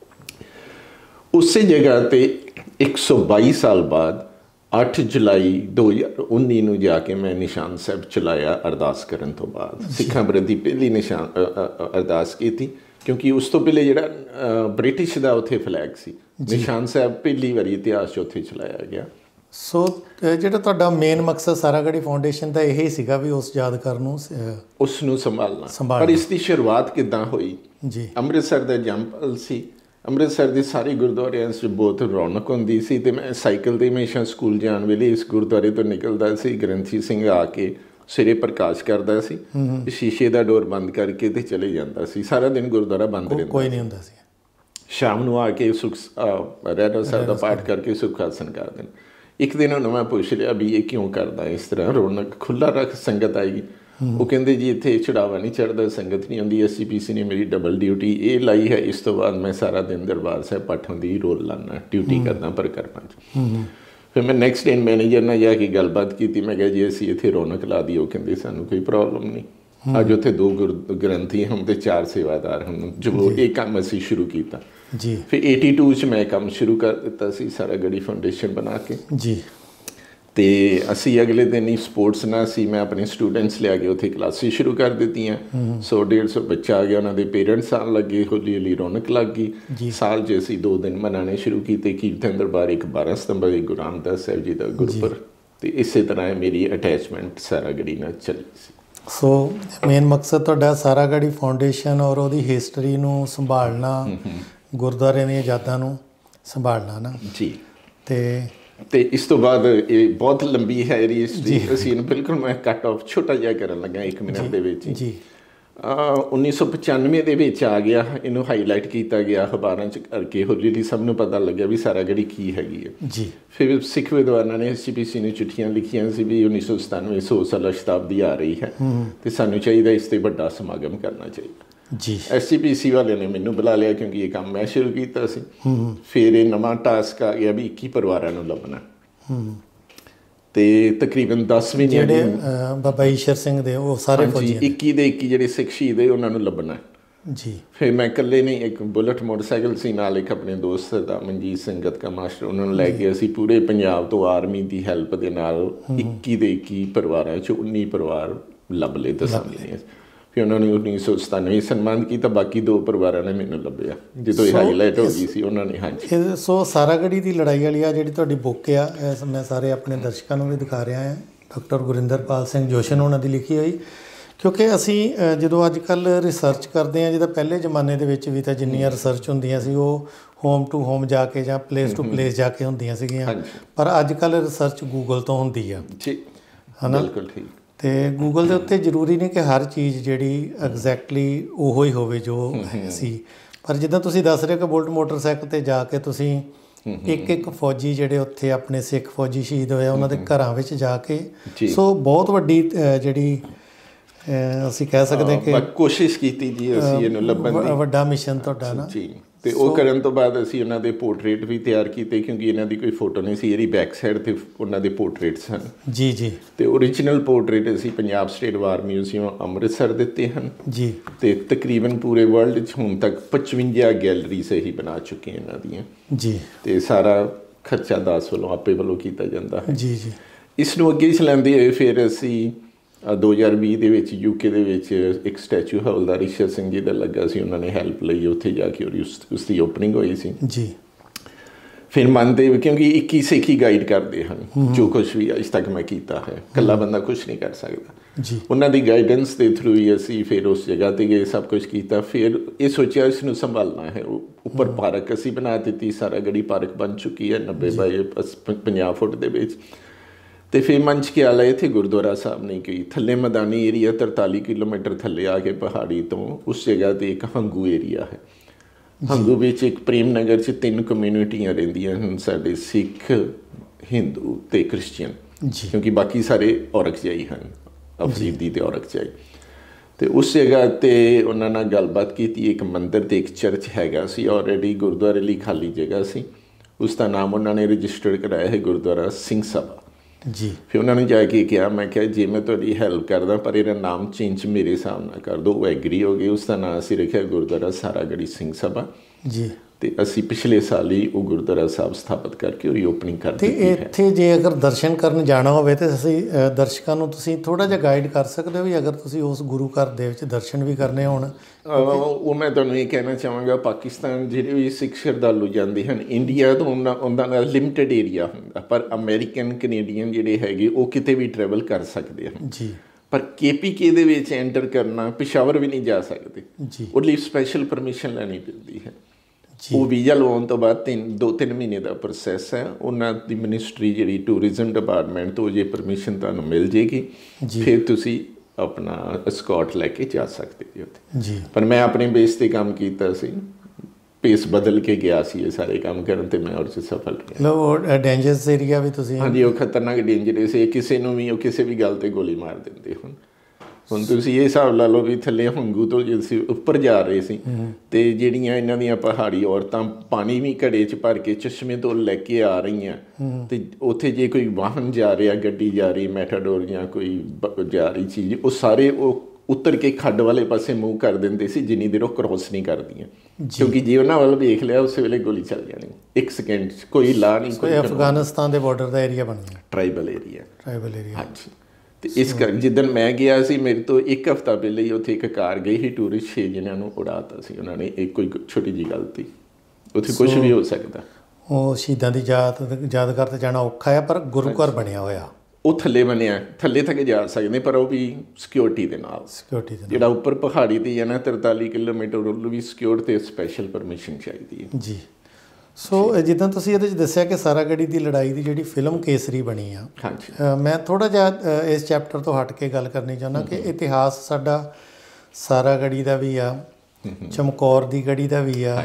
ਉਸੇ ਜਗ੍ਹਾ 'ਤੇ 122 ਸਾਲ ਬਾਅਦ 8 ਜੁਲਾਈ 2019 ਨੂੰ ਜਾ ਕੇ ਮੈਂ ਨਿਸ਼ਾਨ ਸਾਹਿਬ ਚਲਾਇਆ ਅਰਦਾਸ ਕਰਨ ਤੋਂ ਬਾਅਦ। ਸਿੱਖਾਂ ਪ੍ਰਤੀ ਪਹਿਲੀ ਅਰਦਾਸ ਕੀਤੀ ਕਿਉਂਕਿ ਉਸ ਤੋਂ ਪਹਿਲੇ ਜਿਹੜਾ ਬ੍ਰਿਟਿਸ਼ ਦਾ ਉੱਥੇ ਫਲੈਗ ਸੀ। ਨਿਸ਼ਾਨ ਸਾਹਿਬ ਪਹਿਲੀ ਵਾਰੀ ਇਤਿਹਾਸ 'ਚ ਉੱਥੇ ਚਲਾਇਆ ਗਿਆ ਸੋ ਜਿਹੜਾ ਤੁਹਾਡਾ ਮੇਨ ਮਕਸਦ ਸਾਰਾਗੜ੍ਹੀ ਫਾਊਂਡੇਸ਼ਨ ਦਾ ਇਹ ਹੀ ਸੀਗਾ ਵੀ ਉਸ ਯਾਦਗਾਰ ਨੂੰ ਉਸ ਨੂੰ ਸੰਭਾਲਣਾ। ਪਰ ਇਸ ਦੀ ਸ਼ੁਰੂਆਤ ਕਿੱਦਾਂ ਹੋਈ ਜੀ? ਅੰਮ੍ਰਿਤਸਰ ਦਾ ਜੰਪਲ ਸੀ। ਅੰਮ੍ਰਿਤਸਰ ਦੇ ਸਾਰੇ ਗੁਰਦੁਆਰਿਆਂ 'ਚ ਬਹੁਤ ਰੌਣਕ ਹੁੰਦੀ ਸੀ ਅਤੇ ਮੈਂ ਸਾਈਕਲ 'ਤੇ ਹਮੇਸ਼ਾ ਸਕੂਲ ਜਾਣ ਵੇਲੇ ਇਸ ਗੁਰਦੁਆਰੇ ਤੋਂ ਨਿਕਲਦਾ ਸੀ। ਗ੍ਰੰਥੀ ਸਿੰਘ ਆ ਕੇ ਸਵੇਰੇ ਪ੍ਰਕਾਸ਼ ਕਰਦਾ ਸੀ, ਸ਼ੀਸ਼ੇ ਦਾ ਡੋਰ ਬੰਦ ਕਰਕੇ ਤੇ ਚਲੇ ਜਾਂਦਾ ਸੀ। ਸਾਰਾ ਦਿਨ ਗੁਰਦੁਆਰਾ ਬੰਦ ਰਹਿੰਦਾ, ਕੋਈ ਨਹੀਂ ਹੁੰਦਾ ਸੀ। ਸ਼ਾਮ ਨੂੰ ਆ ਕੇ ਰਹਿਰਾਸ ਸਾਹਿਬ ਦਾ ਪਾਠ ਕਰਕੇ ਸੁੱਖ ਆਸਣ ਕਰ ਦੇਣ। ਇੱਕ ਦਿਨ ਉਹਨੂੰ ਮੈਂ ਪੁੱਛ ਲਿਆ ਵੀ ਇਹ ਕਿਉਂ ਕਰਦਾ ਇਸ ਤਰ੍ਹਾਂ, ਰੌਣਕ ਖੁੱਲ੍ਹਾ ਰੱਖ, ਸੰਗਤ ਆਏਗੀ। ਉਹ ਕਹਿੰਦੇ ਜੀ ਇੱਥੇ ਚੜਾਵਾ ਨਹੀਂ ਚੜ੍ਹਦਾ, ਸੰਗਤ ਨਹੀਂ ਆਉਂਦੀ। SGPC ਨੇ ਮੇਰੀ ਡਬਲ ਡਿਊਟੀ ਇਹ ਲਾਈ ਹੈ। ਇਸ ਤੋਂ ਬਾਅਦ ਮੈਂ ਸਾਰਾ ਦਿਨ ਦਰਬਾਰ ਸਾਹਿਬ ਪਾਠਾਂ ਦੀ ਰੋਲ ਲਾਉਣਾ, ਡਿਊਟੀ ਕਰਦਾ ਪਰਿਕਰਮਾ 'ਚ। ਫਿਰ ਮੈਂ ਨੈਕਸਟ ਡੇ ਮੈਨੇਜਰ ਨਾਲ ਜਾ ਕੇ ਗੱਲਬਾਤ ਕੀਤੀ। ਮੈਂ ਕਿਹਾ ਜੀ ਅਸੀਂ ਇੱਥੇ ਰੌਣਕ ਲਾ ਦੀ। ਉਹ ਕਹਿੰਦੇ ਸਾਨੂੰ ਕੋਈ ਪ੍ਰੋਬਲਮ ਨਹੀਂ। ਅੱਜ ਉੱਥੇ 2 ਗ੍ਰੰਥੀ ਹਨ ਅਤੇ 4 ਸੇਵਾਦਾਰ ਹਨ। ਜੋ ਇਹ ਕੰਮ ਅਸੀਂ ਸ਼ੁਰੂ ਕੀਤਾ ਜੀ। ਫਿਰ 82 'ਚ ਮੈਂ ਕੰਮ ਸ਼ੁਰੂ ਕਰ ਦਿੱਤਾ ਸੀ ਸਾਰਾਗੜ੍ਹੀ ਫਾਊਂਡੇਸ਼ਨ ਬਣਾ ਕੇ ਜੀ। ਅਤੇ ਅਸੀਂ ਅਗਲੇ ਦਿਨ ਹੀ ਸਪੋਰਟਸ ਨਾਲ ਸੀ, ਮੈਂ ਆਪਣੇ ਸਟੂਡੈਂਟਸ ਲਿਆ ਕੇ ਉੱਥੇ ਕਲਾਸਿਸ ਸ਼ੁਰੂ ਕਰ ਦਿੱਤੀਆਂ। 100-150 ਬੱਚਾ ਆ ਗਿਆ, ਉਹਨਾਂ ਦੇ ਪੇਰੈਂਟਸ ਆਉਣ ਲੱਗੇ, ਹੌਲੀ ਹੌਲੀ ਰੌਣਕ ਲੱਗ ਗਈ। ਸਾਲ 'ਚ ਅਸੀਂ 2 ਦਿਨ ਮਨਾਉਣੇ ਸ਼ੁਰੂ ਕੀਤੇ। ਕੀਰਤਨ ਦਰਬਾਰ ਇੱਕ 12 ਸਤੰਬਰ ਇੱਕ ਗੁਰੂ ਰਾਮਦਾਸ ਸਾਹਿਬ ਜੀ ਦਾ ਗੁਰਪੁਰਬ, ਅਤੇ ਇਸੇ ਤਰ੍ਹਾਂ ਮੇਰੀ ਅਟੈਚਮੈਂਟ ਸਾਰਾਗੜ੍ਹੀ ਨਾਲ ਚੱਲੀ ਸੀ। ਸੋ ਮੇਨ ਮਕਸਦ ਤੁਹਾਡਾ ਸਾਰਾਗੜ੍ਹੀ ਫਾਊਂਡੇਸ਼ਨ ਔਰ ਉਹਦੀ ਹਿਸਟਰੀ ਨੂੰ ਸੰਭਾਲਣਾ, ਗੁਰਦੁਆਰੇ ਦੀਆਂ ਯਾਦਾਂ ਨੂੰ ਸੰਭਾਲਣਾ ਨਾ ਜੀ। ਤੇ ਇਸ ਤੋਂ ਬਾਅਦ ਇਹ ਬਹੁਤ ਲੰਬੀ ਹੈ ਇਹਦੀ ਹਿਸਟਰੀ। ਅਸੀਂ ਇਹਨੂੰ ਬਿਲਕੁਲ ਮੈਂ ਕੱਟ ਆਫ ਛੋਟਾ ਜਿਹਾ ਕਰਨ ਲੱਗਾ 1 ਮਿੰਟ ਦੇ ਵਿੱਚ ਜੀ। 1995 ਦੇ ਵਿੱਚ ਆ ਗਿਆ, ਇਹਨੂੰ ਹਾਈਲਾਈਟ ਕੀਤਾ ਗਿਆ ਅਖਬਾਰਾਂ 'ਚ ਕਰਕੇ। ਹੌਲੀ ਹੌਲੀ ਸਭ ਨੂੰ ਪਤਾ ਲੱਗਿਆ ਵੀ ਸਾਰਾਗੜ੍ਹੀ ਕੀ ਹੈਗੀ ਹੈ ਜੀ। ਫਿਰ ਸਿੱਖ ਵਿਦਵਾਨਾਂ ਨੇ SGPC ਨੂੰ ਚਿੱਠੀਆਂ ਲਿਖੀਆਂ ਸੀ ਵੀ 1997 100 ਸਾਲਾ ਸ਼ਤਾਬਦੀ ਆ ਰਹੀ ਹੈ ਅਤੇ ਸਾਨੂੰ ਚਾਹੀਦਾ ਇਸ 'ਤੇ ਵੱਡਾ ਸਮਾਗਮ ਕਰਨਾ ਚਾਹੀਦਾ ਜੀ। SGPC ਵਾਲਿਆਂ ਨੇ ਮੈਨੂੰ ਬੁਲਾ ਲਿਆ ਕਿਉਂਕਿ ਇਹ ਕੰਮ ਮੈਂ ਸ਼ੁਰੂ ਕੀਤਾ ਸੀ। ਫਿਰ ਇਹ ਨਵਾਂ ਟਾਸਕ ਆ ਗਿਆ ਵੀ 21 ਪਰਿਵਾਰਾਂ ਨੂੰ ਲੱਭਣਾ, ਅਤੇ ਤਕਰੀਬਨ 10 ਮਹੀਨੇ ਜਿਹੜੇ ਬਾਬਾ ਈਸ਼ਰ ਸਿੰਘ ਦੇ ਉਹ ਸਾਰੇ 21 ਦੇ 21 ਜਿਹੜੇ ਸਿੱਖ ਸ਼ਹੀਦ ਹੈ ਉਹਨਾਂ ਨੂੰ ਲੱਭਣਾ ਜੀ। ਫਿਰ ਮੈਂ ਇਕੱਲੇ ਨਹੀਂ, ਇੱਕ ਬੁਲਟ ਮੋਟਰਸਾਈਕਲ ਸੀ ਨਾਲ, ਇੱਕ ਆਪਣੇ ਦੋਸਤ ਦਾ ਮਨਜੀਤ ਸਿੰਘ ਗਤਕਾ ਮਾਸਟਰ, ਉਹਨਾਂ ਨੂੰ ਲੈ ਕੇ ਅਸੀਂ ਪੂਰੇ ਪੰਜਾਬ ਤੋਂ ਆਰਮੀ ਦੀ ਹੈਲਪ ਦੇ ਨਾਲ 21 ਦੇ 21 ਪਰਿਵਾਰਾਂ 'ਚ 19 ਪਰਿਵਾਰ ਲੱਭ ਲਏ 10 ਮਹੀਨੇ। ਫਿਰ ਉਹਨਾਂ ਨੇ 1997 ਸਨਮਾਨਿਤ ਕੀਤਾ। ਬਾਕੀ 2 ਪਰਿਵਾਰਾਂ ਨੇ ਮੈਨੂੰ ਲੱਭਿਆ ਜਦੋਂ ਇਹ ਹਾਈਲਾਈਟ ਹੋ ਗਈ ਸੀ ਉਹਨਾਂ ਨੇ। ਹਾਂਜੀ। ਸੋ ਸਾਰਾਗੜ੍ਹੀ ਦੀ ਲੜਾਈ ਵਾਲੀ ਆ ਜਿਹੜੀ ਤੁਹਾਡੀ ਬੁੱਕ ਆ, ਮੈਂ ਸਾਰੇ ਆਪਣੇ ਦਰਸ਼ਕਾਂ ਨੂੰ ਵੀ ਦਿਖਾ ਰਿਹਾ ਹਾਂ। ਡਾਕਟਰ ਗੁਰਿੰਦਰਪਾਲ ਸਿੰਘ ਜੋਸ਼ਨ ਉਹਨਾਂ ਦੀ ਲਿਖੀ ਹੋਈ। ਕਿਉਂਕਿ ਅਸੀਂ ਜਦੋਂ ਅੱਜ ਕੱਲ੍ਹ ਰਿਸਰਚ ਕਰਦੇ ਹਾਂ, ਜਿੱਦਾਂ ਪਹਿਲੇ ਜ਼ਮਾਨੇ ਦੇ ਵਿੱਚ ਵੀ ਤਾਂ ਜਿੰਨੀਆਂ ਰਿਸਰਚ ਹੁੰਦੀਆਂ ਸੀ ਉਹ ਹੋਮ ਟੂ ਹੋਮ ਜਾ ਕੇ ਜਾਂ ਪਲੇਸ ਟੂ ਪਲੇਸ ਜਾ ਕੇ ਹੁੰਦੀਆਂ ਸੀਗੀਆਂ, ਪਰ ਅੱਜ ਕੱਲ੍ਹ ਰਿਸਰਚ ਗੂਗਲ ਤੋਂ ਹੁੰਦੀ ਆ ਹੈ ਨਾ। ਬਿਲਕੁਲ ਠੀਕ। ਅਤੇ ਗੂਗਲ ਦੇ ਉੱਤੇ ਜ਼ਰੂਰੀ ਨਹੀਂ ਕਿ ਹਰ ਚੀਜ਼ ਜਿਹੜੀ ਐਗਜ਼ੈਕਟਲੀ ਉਹੋ ਹੀ ਹੋਵੇ ਜੋ ਸੀ, ਪਰ ਜਿੱਦਾਂ ਤੁਸੀਂ ਦੱਸ ਰਹੇ ਹੋ ਕਿ ਬੁਲਟ ਮੋਟਰਸਾਈਕਲ 'ਤੇ ਜਾ ਕੇ ਤੁਸੀਂ ਇੱਕ ਫੌਜੀ ਜਿਹੜੇ ਉੱਥੇ ਆਪਣੇ ਸਿੱਖ ਫੌਜੀ ਸ਼ਹੀਦ ਹੋਏ ਉਹਨਾਂ ਦੇ ਘਰਾਂ ਵਿੱਚ ਜਾ ਕੇ, ਸੋ ਬਹੁਤ ਵੱਡੀ ਜਿਹੜੀ ਅਸੀਂ ਕਹਿ ਸਕਦੇ ਕਿ ਕੋਸ਼ਿਸ਼ ਕੀਤੀ ਜੀ ਅਸੀਂ ਇਹਨੂੰ ਲੱਭਣ ਦੀ, ਵੱਡਾ ਮਿਸ਼ਨ ਤੁਹਾਡਾ ਨਾ ਜੀ। ਅਤੇ ਉਹ ਕਰਨ ਤੋਂ ਬਾਅਦ ਅਸੀਂ ਉਹਨਾਂ ਦੇ ਪੋਰਟਰੇਟ ਵੀ ਤਿਆਰ ਕੀਤੇ ਕਿਉਂਕਿ ਇਹਨਾਂ ਦੀ ਕੋਈ ਫੋਟੋ ਨਹੀਂ ਸੀ। ਇਹਦੀ ਬੈਕ ਸਾਈਡ 'ਤੇ ਉਹਨਾਂ ਦੇ ਪੋਰਟਰੇਟਸ ਹਨ ਜੀ। ਅਤੇ ਓਰੀਜਨਲ ਪੋਰਟਰੇਟ ਅਸੀਂ Punjab state war museum Amritsar ਦਿੱਤੇ ਹਨ ਜੀ। ਅਤੇ ਤਕਰੀਬਨ ਪੂਰੇ ਵਰਲਡ 'ਚ ਹੁਣ ਤੱਕ 55 ਗੈਲਰੀਜ਼ ਇਹੀ ਬਣਾ ਚੁੱਕੇ ਇਹਨਾਂ ਦੀਆਂ ਜੀ। ਅਤੇ ਸਾਰਾ ਖਰਚਾ ਦਾਸ ਵੱਲੋਂ ਆਪੇ ਵੱਲੋਂ ਕੀਤਾ ਜਾਂਦਾ ਹੈ ਜੀ। ਇਸ ਨੂੰ ਅੱਗੇ ਚਲਾਉਂਦੇ ਹੋਏ ਫਿਰ ਅਸੀਂ 2020 ਦੇ ਵਿੱਚ UK ਦੇ ਵਿੱਚ ਇੱਕ ਸਟੈਚੂ ਹਵਲਦਾਰ ਈਸ਼ਰ ਸਿੰਘ ਜੀ ਦਾ ਲੱਗਾ ਸੀ, ਉਹਨਾਂ ਨੇ ਹੈਲਪ ਲਈ ਉੱਥੇ ਜਾ ਕੇ ਉਸ ਦੀ ਓਪਨਿੰਗ ਹੋਈ ਸੀ ਜੀ। ਫਿਰ ਮੰਨਦੇ ਕਿਉਂਕਿ 21 ਸਿੱਖ ਹੀ ਗਾਈਡ ਕਰਦੇ ਹਨ ਜੋ ਕੁਛ ਵੀ ਅੱਜ ਤੱਕ ਮੈਂ ਕੀਤਾ ਹੈ, ਇਕੱਲਾ ਬੰਦਾ ਕੁਛ ਨਹੀਂ ਕਰ ਸਕਦਾ ਜੀ। ਉਹਨਾਂ ਦੀ ਗਾਈਡੈਂਸ ਦੇ ਥਰੂ ਹੀ ਅਸੀਂ ਫਿਰ ਉਸ ਜਗ੍ਹਾ 'ਤੇ ਗਏ, ਸਭ ਕੁਛ ਕੀਤਾ। ਫਿਰ ਇਹ ਸੋਚਿਆ ਇਸ ਨੂੰ ਸੰਭਾਲਣਾ ਹੈ। ਉੱਪਰ ਪਾਰਕ ਅਸੀਂ ਬਣਾ ਦਿੱਤੀ, ਸਾਰਾਗੜ੍ਹੀ ਪਾਰਕ ਬਣ ਚੁੱਕੀ ਹੈ 90 ਬਾਈ 50 ਫੁੱਟ ਦੇ ਵਿੱਚ। ਅਤੇ ਫਿਰ ਮਨ 'ਚ ਖਿਆਲ ਆਇਆ ਇੱਥੇ ਗੁਰਦੁਆਰਾ ਸਾਹਿਬ ਨਹੀਂ ਕੋਈ, ਥੱਲੇ ਮੈਦਾਨੀ ਏਰੀਆ 43 ਕਿਲੋਮੀਟਰ ਥੱਲੇ ਆ ਕੇ ਪਹਾੜੀ ਤੋਂ ਉਸ ਜਗ੍ਹਾ 'ਤੇ ਇੱਕ ਹੰਗੂ ਏਰੀਆ ਹੈ। ਹੰਗੂ ਵਿੱਚ ਇੱਕ ਪ੍ਰੇਮ ਨਗਰ 'ਚ 3 ਕਮਿਊਨਿਟੀਆਂ ਰਹਿੰਦੀਆਂ ਹਨ, ਸਾਡੇ ਸਿੱਖ, ਹਿੰਦੂ ਅਤੇ ਕ੍ਰਿਸਚੀਅਨ, ਕਿਉਂਕਿ ਬਾਕੀ ਸਾਰੇ ਔਰਕਜਾਈ ਹਨ, ਅਫਰੀਦੀ ਅਤੇ ਔਰਕਜਾਈ। ਅਤੇ ਉਸ ਜਗ੍ਹਾ 'ਤੇ ਉਹਨਾਂ ਨਾਲ ਗੱਲਬਾਤ ਕੀਤੀ। ਇੱਕ ਮੰਦਿਰ ਅਤੇ ਇੱਕ ਚਰਚ ਹੈਗਾ ਸੀ, ਆਲਰੇਡੀ ਗੁਰਦੁਆਰੇ ਲਈ ਖਾਲੀ ਜਗ੍ਹਾ ਸੀ। ਉਸ ਦਾ ਨਾਮ ਉਹਨਾਂ ਨੇ ਰਜਿਸਟਰਡ ਕਰਾਇਆ ਹੈ ਗੁਰਦੁਆਰਾ ਸਿੰਘ ਸਭਾ ਜੀ। ਫਿਰ ਉਹਨਾਂ ਨੇ ਜਾ ਕੇ ਕਿਹਾ, ਮੈਂ ਕਿਹਾ ਜੇ ਮੈਂ ਤੁਹਾਡੀ ਹੈਲਪ ਕਰਦਾ ਪਰ ਇਹਦਾ ਨਾਮ ਚੇਂਜ ਮੇਰੇ ਹਿਸਾਬ ਨਾਲ ਕਰ ਦਿਓ। ਉਹ ਐਗਰੀ ਹੋ ਗਏ। ਉਸ ਦਾ ਨਾਂ ਅਸੀਂ ਰੱਖਿਆ ਗੁਰਦੁਆਰਾ ਸਾਰਾਗੜ੍ਹੀ ਸਿੰਘ ਸਭਾ ਜੀ। ਤੇ ਅਸੀਂ ਪਿਛਲੇ ਸਾਲ ਹੀ ਉਹ ਗੁਰਦੁਆਰਾ ਸਾਹਿਬ ਸਥਾਪਿਤ ਕਰਕੇ ਉਹਦੀ ਓਪਨਿੰਗ ਕਰ ਦਿੱਤੀ ਹੈ। ਤੇ ਇੱਥੇ ਜੇ ਅਗਰ ਦਰਸ਼ਨ ਕਰਨ ਜਾਣਾ ਹੋਵੇ ਤੇ ਅਸੀਂ ਦਰਸ਼ਕਾਂ ਨੂੰ ਤੁਸੀਂ ਥੋੜ੍ਹਾ ਜਿਹਾ ਗਾਈਡ ਕਰ ਸਕਦੇ ਹੋ ਵੀ ਅਗਰ ਤੁਸੀਂ ਉਸ ਗੁਰੂ ਘਰ ਦੇ ਵਿੱਚ ਦਰਸ਼ਨ ਵੀ ਕਰਨੇ ਹੋਣ? ਉਹ ਮੈਂ ਤੁਹਾਨੂੰ ਇਹ ਕਹਿਣਾ ਚਾਹਾਂਗਾ, ਪਾਕਿਸਤਾਨ ਜਿਹੜੇ ਵੀ ਸਿੱਖ ਸ਼ਰਧਾਲੂ ਜਾਂਦੇ ਹਨ, ਇੰਡੀਆ ਤੋਂ ਉਹਨਾਂ ਦਾ ਲਿਮਟਿਡ ਏਰੀਆ ਹੁੰਦਾ, ਪਰ ਅਮਰੀਕਨ ਕੈਨੇਡੀਅਨ ਜਿਹੜੇ ਹੈਗੇ ਉਹ ਕਿਤੇ ਵੀ ਟਰੈਵਲ ਕਰ ਸਕਦੇ ਹਨ ਜੀ। ਪਰ KPK ਦੇ ਵਿੱਚ ਐਂਟਰ ਕਰਨਾ, ਪਿਸ਼ਾਵਰ ਵੀ ਨਹੀਂ ਜਾ ਸਕਦੇ ਜੀ। ਉਹਦੇ ਲਈ ਸਪੈਸ਼ਲ ਪਰਮਿਸ਼ਨ ਲੈਣੀ ਪੈਂਦੀ ਹੈ। ਉਹ ਵੀਜ਼ਾ ਲਵਾਉਣ ਤੋਂ ਬਾਅਦ 2-3 ਮਹੀਨੇ ਦਾ ਪ੍ਰੋਸੈਸ ਹੈ। ਉਹਨਾਂ ਦੀ ਮਿਨਿਸਟਰੀ ਜਿਹੜੀ ਟੂਰਿਜ਼ਮ ਡਿਪਾਰਟਮੈਂਟ ਤੋਂ ਜੇ ਪਰਮਿਸ਼ਨ ਤੁਹਾਨੂੰ ਮਿਲ ਜੇਗੀ, ਫਿਰ ਤੁਸੀਂ ਆਪਣਾ ਅਸਕੌਟ ਲੈ ਕੇ ਜਾ ਸਕਦੇ ਜੀ ਉੱਥੇ। ਜੀ। ਪਰ ਮੈਂ ਆਪਣੇ ਬੇਸ 'ਤੇ ਕੰਮ ਕੀਤਾ ਸੀ, ਪੇਸ ਬਦਲ ਕੇ ਗਿਆ ਸੀ ਇਹ ਸਾਰੇ ਕੰਮ ਕਰਨ, ਤੇ ਮੈਂ ਉਹਦੇ 'ਚ ਸਫਲ ਰਿਹਾ। ਮਤਲਬ ਡੇਂਜਰਸ ਏਰੀਆ ਵੀ ਤੁਸੀਂ? ਹਾਂਜੀ, ਉਹ ਖਤਰਨਾਕ ਡੇਂਜਰਸ ਹੈ। ਕਿਸੇ ਨੂੰ ਵੀ ਉਹ ਕਿਸੇ ਵੀ ਗੱਲ 'ਤੇ ਗੋਲੀ ਮਾਰ ਦਿੰਦੇ। ਹੁਣ ਤੁਸੀਂ ਇਹ ਹਿਸਾਬ ਲਾ ਲਓ ਵੀ ਥੱਲੇ ਹੰਗੂ ਤੋਂ ਜੇ ਅਸੀਂ ਉੱਪਰ ਜਾ ਰਹੇ ਸੀ ਤੇ ਜਿਹੜੀਆਂ ਇਹਨਾਂ ਦੀਆਂ ਪਹਾੜੀ ਔਰਤਾਂ ਪਾਣੀ ਵੀ ਘੜੇ 'ਚ ਭਰ ਕੇ ਚਸ਼ਮੇ ਤੋਂ ਲੈ ਕੇ ਆ ਰਹੀਆਂ, ਤੇ ਉੱਥੇ ਜੇ ਕੋਈ ਵਾਹਨ ਜਾ ਰਿਹਾ, ਗੱਡੀ ਜਾ ਰਹੀ, ਮੈਟਾਡੋਰ ਜਾਂ ਕੋਈ ਜਾ ਰਹੀ ਚੀਜ਼, ਉਹ ਸਾਰੇ ਉਹ ਉੱਤਰ ਕੇ ਖੱਡ ਵਾਲੇ ਪਾਸੇ ਮੂੰਹ ਕਰ ਦਿੰਦੇ ਸੀ ਜਿੰਨੀ ਦੇਰ ਉਹ ਕ੍ਰੋਸ ਨਹੀਂ ਕਰਦੀਆਂ, ਕਿਉਂਕਿ ਜੇ ਉਹਨਾਂ ਵੱਲ ਵੇਖ ਲਿਆ ਉਸੇ ਵੇਲੇ ਗੋਲੀ ਚੱਲ ਜਾਣੀ 1 ਸਕਿੰਟ 'ਚ। ਕੋਈ ਲਾ ਨਹੀਂ, ਕੋਈ ਅਫਗਾਨਿਸਤਾਨ ਦੇ ਬਾਰਡਰ ਦਾ ਏਰੀਆ ਬਣ ਗਿਆ, ਟਰਾਈਬਲ ਏਰੀਆ। ਹਾਂਜੀ। ਤੇ ਇਸ ਕਰ ਜਿੱਦਣ ਮੈਂ ਗਿਆ ਸੀ, ਮੇਰੇ ਤੋਂ 1 ਹਫ਼ਤਾ ਪਹਿਲੇ ਹੀ ਉੱਥੇ ਇੱਕ ਕਾਰ ਗਈ ਸੀ ਟੂਰਿਸਟ, 6 ਜਣਿਆਂ ਨੂੰ ਉਡਾਤਾ ਸੀ ਉਹਨਾਂ ਨੇ। ਇੱਕ ਕੋਈ ਛੋਟੀ ਜਿਹੀ ਗਲਤੀ, ਉੱਥੇ ਕੁਝ ਵੀ ਹੋ ਸਕਦਾ। ਉਹ ਸ਼ਹੀਦਾਂ ਦੀ ਯਾਦਗਾਰ ਤੇ ਜਾਣਾ ਔਖਾ ਹੈ, ਪਰ ਗੁਰੂ ਘਰ ਬਣਿਆ ਹੋਇਆ ਉਹ ਥੱਲੇ ਬਣਿਆ, ਥੱਲੇ ਤੱਕ ਜਾ ਸਕਦੇ, ਪਰ ਉਹ ਵੀ ਸਿਕਿਉਰਿਟੀ ਦੇ ਨਾਲ। ਜਿਹੜਾ ਉੱਪਰ ਪਹਾੜੀ 'ਤੇ ਜਾਣਾ 43 ਕਿਲੋਮੀਟਰ, ਉਹਨੂੰ ਵੀ ਸਿਕਿਉਰ ਤੇ ਸਪੈਸ਼ਲ ਪਰਮਿਸ਼ਨ ਚਾਹੀਦੀ ਹੈ ਜੀ। ਸੋ ਜਿੱਦਾਂ ਤੁਸੀਂ ਇਹਦੇ 'ਚ ਦੱਸਿਆ ਕਿ ਸਾਰਾਗੜ੍ਹੀ ਦੀ ਲੜਾਈ ਦੀ ਜਿਹੜੀ ਫਿਲਮ ਕੇਸਰੀ ਬਣੀ ਆ, ਹਾਂਜੀ, ਮੈਂ ਥੋੜ੍ਹਾ ਜਿਹਾ ਇਸ ਚੈਪਟਰ ਤੋਂ ਹਟ ਕੇ ਗੱਲ ਕਰਨੀ ਚਾਹੁੰਦਾ ਕਿ ਇਤਿਹਾਸ ਸਾਡਾ ਸਾਰਾਗੜ੍ਹੀ ਦਾ ਵੀ ਆ, ਚਮਕੌਰ ਦੀ ਗੜ੍ਹੀ ਦਾ ਵੀ ਆ।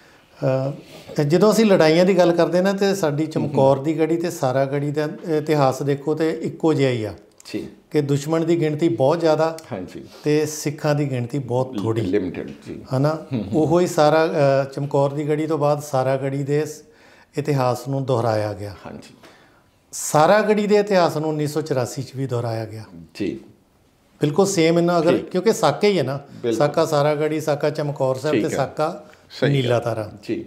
ਜਦੋਂ ਅਸੀਂ ਲੜਾਈਆਂ ਦੀ ਗੱਲ ਕਰਦੇ ਨਾ, ਤੇ ਸਾਡੀ ਚਮਕੌਰ ਦੀ ਗੜ੍ਹੀ ਤੇ ਸਾਰਾਗੜ੍ਹੀ ਦਾ ਇਤਿਹਾਸ ਦੇਖੋ ਤੇ ਇੱਕੋ ਜਿਹਾ ਹੀ ਆ ਕਿ ਦੁਸ਼ਮਣ ਦੀ ਗਿਣਤੀ ਬਹੁਤ ਜ਼ਿਆਦਾ, ਹਾਂਜੀ, ਤੇ ਸਿੱਖਾਂ ਦੀ ਗਿਣਤੀ ਬਹੁਤ ਥੋੜ੍ਹੀ, ਲਿਮਿਟਡ ਜੀ, ਹੈ ਨਾ। ਉਹੋ ਹੀ ਸਾਰਾ ਚਮਕੌਰ ਦੀ ਗੜ੍ਹੀ ਤੋਂ ਬਾਅਦ ਸਾਰਾਗੜ੍ਹੀ ਦੇ ਇਤਿਹਾਸ ਨੂੰ ਦੁਹਰਾਇਆ ਗਿਆ। ਹਾਂਜੀ, ਸਾਰਾਗੜ੍ਹੀ ਦੇ ਇਤਿਹਾਸ ਨੂੰ 1984 'ਚ ਵੀ ਦੁਹਰਾਇਆ ਗਿਆ ਜੀ, ਬਿਲਕੁਲ ਸੇਮ ਇਹਨਾਂ, ਅਗਰ ਕਿਉਂਕਿ ਸਾਕੇ ਹੀ ਹੈ ਨਾ, ਸਾਕਾ ਸਾਰਾਗੜ੍ਹੀ, ਸਾਕਾ ਚਮਕੌਰ ਸਾਹਿਬ ਤੇ ਸਾਕਾ ਨੀਲਾ ਤਾਰਾ ਜੀ।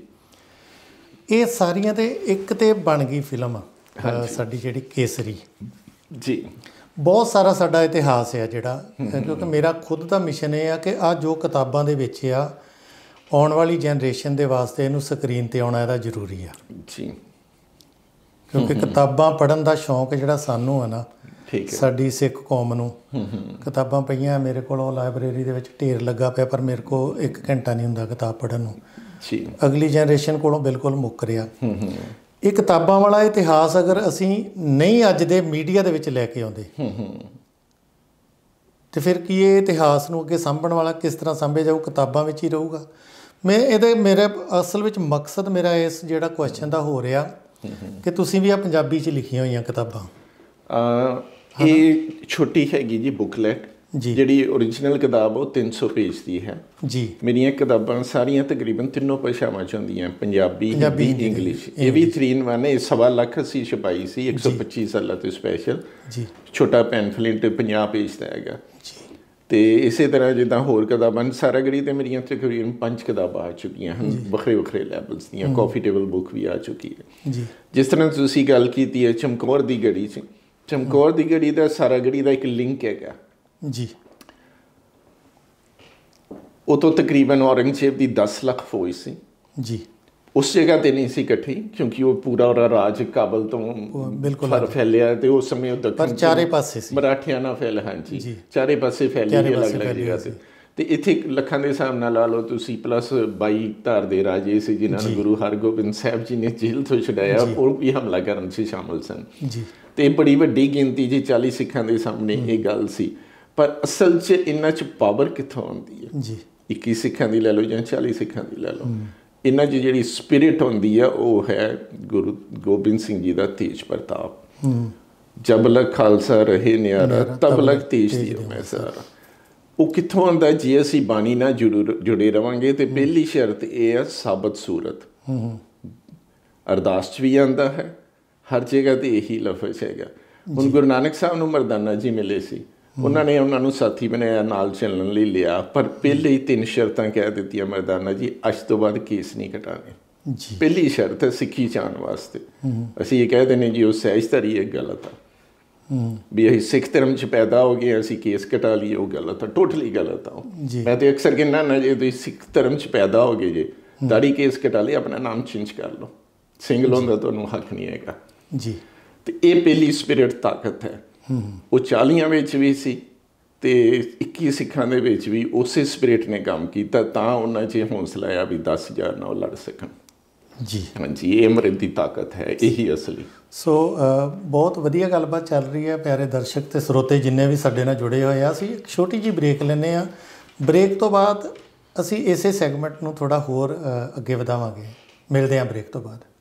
ਇਹ ਸਾਰੀਆਂ ਤੇ ਇੱਕ ਤੇ ਬਣ ਗਈ ਫਿਲਮ ਸਾਡੀ ਜਿਹੜੀ ਕੇਸਰੀ ਜੀ। ਬਹੁਤ ਸਾਰਾ ਸਾਡਾ ਇਤਿਹਾਸ ਆ ਜਿਹੜਾ, ਕਿਉਂਕਿ ਮੇਰਾ ਖੁਦ ਦਾ ਮਿਸ਼ਨ ਇਹ ਆ ਕਿ ਆਹ ਜੋ ਕਿਤਾਬਾਂ ਦੇ ਵਿੱਚ ਆ, ਆਉਣ ਵਾਲੀ ਜਨਰੇਸ਼ਨ ਦੇ ਵਾਸਤੇ ਇਹਨੂੰ ਸਕਰੀਨ 'ਤੇ ਆਉਣਾ ਇਹਦਾ ਜ਼ਰੂਰੀ ਆ ਜੀ। ਕਿਉਂਕਿ ਕਿਤਾਬਾਂ ਪੜ੍ਹਨ ਦਾ ਸ਼ੌਂਕ ਜਿਹੜਾ ਸਾਨੂੰ ਆ ਨਾ, ਸਾਡੀ ਸਿੱਖ ਕੌਮ ਨੂੰ, ਕਿਤਾਬਾਂ ਪਈਆਂ ਮੇਰੇ ਕੋਲ ਲਾਇਬ੍ਰੇਰੀ ਦੇ ਵਿੱਚ ਢੇਰ ਲੱਗਾ ਪਿਆ, ਪਰ ਮੇਰੇ ਕੋਲ 1 ਘੰਟਾ ਨਹੀਂ ਹੁੰਦਾ ਕਿਤਾਬ ਪੜ੍ਹਨ ਨੂੰ। ਅਗਲੀ ਜਨਰੇਸ਼ਨ ਕੋਲੋਂ ਬਿਲਕੁਲ ਮੁੱਕ ਰਿਹਾ। ਇਹ ਕਿਤਾਬਾਂ ਵਾਲਾ ਇਤਿਹਾਸ ਅਗਰ ਅਸੀਂ ਨਹੀਂ ਅੱਜ ਦੇ ਮੀਡੀਆ ਦੇ ਵਿੱਚ ਲੈ ਕੇ ਆਉਂਦੇ, ਤੇ ਫਿਰ ਕੀ ਇਹ ਇਤਿਹਾਸ ਨੂੰ ਅੱਗੇ ਸਾਂਭਣ ਵਾਲਾ ਕਿਸ ਤਰ੍ਹਾਂ ਸਾਂਭਿਆ ਜਾਊ? ਕਿਤਾਬਾਂ ਵਿੱਚ ਹੀ ਰਹੂਗਾ। ਮੇਰੇ ਅਸਲ ਵਿੱਚ ਮਕਸਦ ਮੇਰਾ ਇਸ ਜਿਹੜਾ ਕੁਐਸਚਨ ਦਾ ਹੋ ਰਿਹਾ ਕਿ ਤੁਸੀਂ ਵੀ ਆ ਪੰਜਾਬੀ 'ਚ ਲਿਖੀਆਂ ਹੋਈਆਂ ਕਿਤਾਬਾਂ, ਇਹ ਛੋਟੀ ਹੈਗੀ ਜੀ ਬੁੱਕਲੈਟ, ਜਿਹੜੀ ਓਰੀਜਨਲ ਕਿਤਾਬ ਉਹ 300 ਪੇਜ ਦੀ ਹੈ ਜੀ। ਮੇਰੀਆਂ ਕਿਤਾਬਾਂ ਸਾਰੀਆਂ ਤਕਰੀਬਨ 3 ਭਾਸ਼ਾਵਾਂ 'ਚ ਹੁੰਦੀਆਂ, ਪੰਜਾਬੀ, ਹਿੰਦੀ, ਇੰਗਲਿਸ਼। ਇਹ ਵੀ 3-in-1 ਹੈ। 1.25 ਲੱਖ ਅਸੀਂ ਛਪਾਈ ਸੀ, 125 ਸਾਲਾਂ ਤੋਂ ਸਪੈਸ਼ਲ ਜੀ। ਛੋਟਾ ਪੈਨਫਲਿੰਟ 50 ਪੇਜ ਦਾ ਹੈਗਾ ਜੀ। ਤੇ ਇਸੇ ਤਰ੍ਹਾਂ ਜਿੱਦਾਂ ਹੋਰ ਕਿਤਾਬਾਂ, ਸਾਰਾਗੜ੍ਹੀ ਤੇ ਮੇਰੀਆਂ ਤਕਰੀਬਨ 5 ਕਿਤਾਬਾਂ ਆ ਚੁੱਕੀਆਂ ਹਨ, ਵੱਖਰੇ ਲੈਵਲਸ ਦੀਆਂ। ਕਾਫੀ ਟੇਬਲ ਬੁੱਕ ਵੀ ਆ ਚੁੱਕੀ ਹੈ ਜੀ। ਜਿਸ ਤਰ੍ਹਾਂ ਤੁਸੀਂ ਗੱਲ ਕੀਤੀ ਹੈ ਚਮਕੌਰ ਦੀ ਗੜ੍ਹੀ 'ਚ, ਚਮਕੌਰ ਦੀ ਗੜ੍ਹੀ ਦਾ ਸਾਰਾਗੜ੍ਹੀ ਦਾ ਇੱਕ ਲਿੰਕ ਹੈਗਾ ਜੀ। ਉਹ ਤੋਂ ਤਕਰੀਬਨ ਔਰੰਗਜ਼ੇਬ ਦੀ 10 ਲੱਖ ਫੌਜ ਸੀ ਜੀ। ਉਸ ਜਗ੍ਹਾ 'ਤੇ ਨਹੀਂ ਸੀ ਇਕੱਠੀ, ਕਿਉਂਕਿ ਉਹ ਪੂਰਾ ਉਹਦਾ ਰਾਜ ਕਾਬਲ ਤੋਂ ਬਿਲਕੁਲ ਫੈਲਿਆ, ਤੇ ਉਸ ਸਮੇਂ ਉਹ ਦੱਖਣ ਚਾਰੇ ਪਾਸੇ ਸੀ, ਮਰਾਠਿਆਂ ਨਾਲ ਫੈਲ, ਹਾਂਜੀ, ਚਾਰੇ ਪਾਸੇ ਫੈਲੀ ਅਲੱਗ-ਅਲੱਗ ਜਗ੍ਹਾ 'ਤੇ। ਤੇ ਇੱਥੇ ਲੱਖਾਂ ਦੇ ਹਿਸਾਬ ਨਾਲ ਲਾ ਲਓ ਤੁਸੀਂ, ਪਲੱਸ 22 ਧਾਰ ਦੇ ਰਾਜੇ ਸੀ ਜਿਨ੍ਹਾਂ ਨੂੰ ਗੁਰੂ ਹਰਗੋਬਿੰਦ ਸਾਹਿਬ ਜੀ ਨੇ ਜੇਲ੍ਹ ਤੋਂ ਛੁਡਾਇਆ, ਉਹ ਵੀ ਹਮਲਾ ਕਰਨ 'ਚ ਸ਼ਾਮਲ ਸਨ ਜੀ। ਤੇ ਬੜੀ ਵੱਡੀ ਗਿਣਤੀ ਜੀ 40 ਸਿੱਖਾਂ ਦੇ ਸਾਹਮਣੇ ਇਹ ਗੱਲ ਸੀ। ਪਰ ਅਸਲ 'ਚ ਇਹਨਾਂ 'ਚ ਪਾਵਰ ਕਿੱਥੋਂ ਆਉਂਦੀ ਹੈ ਜੀ? 21 ਸਿੱਖਾਂ ਦੀ ਲੈ ਲਓ ਜਾਂ 40 ਸਿੱਖਾਂ ਦੀ ਲੈ ਲਓ, ਇਹਨਾਂ 'ਚ ਜਿਹੜੀ ਸਪਿਰਿਟ ਹੁੰਦੀ ਆ ਉਹ ਹੈ ਗੁਰੂ ਗੋਬਿੰਦ ਸਿੰਘ ਜੀ ਦਾ ਤੇਜ ਪ੍ਰਤਾਪ। ਜਬ ਲਗ ਖਾਲਸਾ ਰਹੇ ਨਿਆਰਾ, ਤਬ ਲਗ ਤੇਜ ਦਿਓ ਮੈਂ ਸਾਰਾ। ਉਹ ਕਿੱਥੋਂ ਆਉਂਦਾ? ਜੇ ਅਸੀਂ ਬਾਣੀ ਨਾਲ ਜੁੜੇ ਰਵਾਂਗੇ। ਤੇ ਪਹਿਲੀ ਸ਼ਰਤ ਇਹ ਆ ਸਾਬਤ ਸੂਰਤ। ਅਰਦਾਸ 'ਚ ਵੀ ਆਉਂਦਾ ਹੈ, ਹਰ ਜਗ੍ਹਾ 'ਤੇ ਇਹੀ ਲਫ਼ਜ਼ ਹੈਗਾ। ਹੁਣ ਗੁਰੂ ਨਾਨਕ ਸਾਹਿਬ ਨੂੰ ਮਰਦਾਨਾ ਜੀ ਮਿਲੇ ਸੀ, ਉਹਨਾਂ ਨੇ ਉਹਨਾਂ ਨੂੰ ਸਾਥੀ ਬਣਾਇਆ, ਨਾਲ ਚੱਲਣ ਲਈ ਲਿਆ, ਪਰ ਪਹਿਲੇ ਹੀ 3 ਸ਼ਰਤਾਂ ਕਹਿ ਦਿੱਤੀਆਂ ਮਰਦਾਨਾ ਜੀ, ਅੱਜ ਤੋਂ ਬਾਅਦ ਕੇਸ ਨਹੀਂ ਕਟਾਣੇ। ਜੀ ਪਹਿਲੀ ਸ਼ਰਤ ਹੈ ਸਿੱਖੀ ਚਾਹਣ ਵਾਸਤੇ। ਅਸੀਂ ਇਹ ਕਹਿ ਦਿੰਦੇ ਜੀ ਉਹ ਸਹਿਜਧਾਰੀ ਇਹ ਗਲਤ ਆ ਵੀ ਅਸੀਂ ਸਿੱਖ ਧਰਮ 'ਚ ਪੈਦਾ ਹੋ ਗਏ ਅਸੀਂ ਕੇਸ ਕਟਾ ਲਈਏ, ਉਹ ਗਲਤ ਆ, ਟੋਟਲੀ ਗਲਤ ਆ। ਮੈਂ ਤਾਂ ਅਕਸਰ ਕਹਿੰਦਾ ਨਾ, ਜੇ ਤੁਸੀਂ ਸਿੱਖ ਧਰਮ 'ਚ ਪੈਦਾ ਹੋ ਗਏ ਜੇ ਦਾੜੀ ਕੇਸ ਕਟਾ ਲਈ, ਆਪਣਾ ਨਾਮ ਚੇਂਜ ਕਰ ਲਓ, ਸਿੰਘ ਲਾਉਣ ਦਾ ਤੁਹਾਨੂੰ ਹੱਕ ਨਹੀਂ ਹੈਗਾ ਜੀ। ਤੇ ਇਹ ਪਹਿਲੀ ਸਪਿਰਿਟ ਤਾਕਤ ਹੈ। ਉਹ 40 ਵਿੱਚ ਵੀ ਸੀ ਤੇ 21 ਸਿੱਖਾਂ ਦੇ ਵਿੱਚ ਵੀ ਉਸੇ ਸਪਿਰਿਟ ਨੇ ਕੰਮ ਕੀਤਾ, ਤਾਂ ਉਹਨਾਂ 'ਚ ਹੌਸਲਾ ਆ ਵੀ 10,000 ਨਾਲ ਲੜ ਸਕਣ। ਜੀ ਹਾਂਜੀ, ਇਹ ਅੰਮ੍ਰਿਤ ਦੀ ਤਾਕਤ ਹੈ, ਇਹੀ ਅਸਲੀ। ਸੋ ਬਹੁਤ ਵਧੀਆ ਗੱਲਬਾਤ ਚੱਲ ਰਹੀ ਹੈ। ਪਿਆਰੇ ਦਰਸ਼ਕ ਤੇ ਸਰੋਤੇ ਜਿੰਨੇ ਵੀ ਸਾਡੇ ਨਾਲ ਜੁੜੇ ਹੋਏ ਆ, ਅਸੀਂ ਇੱਕ ਛੋਟੀ ਜਿਹੀ ਬ੍ਰੇਕ ਲੈਂਦੇ ਹਾਂ। ਬ੍ਰੇਕ ਤੋਂ ਬਾਅਦ ਅਸੀਂ ਇਸੇ ਸੈਗਮੈਂਟ ਨੂੰ ਥੋੜ੍ਹਾ ਹੋਰ ਅੱਗੇ ਵਧਾਵਾਂਗੇ। ਮਿਲਦੇ ਹਾਂ ਬ੍ਰੇਕ ਤੋਂ ਬਾਅਦ।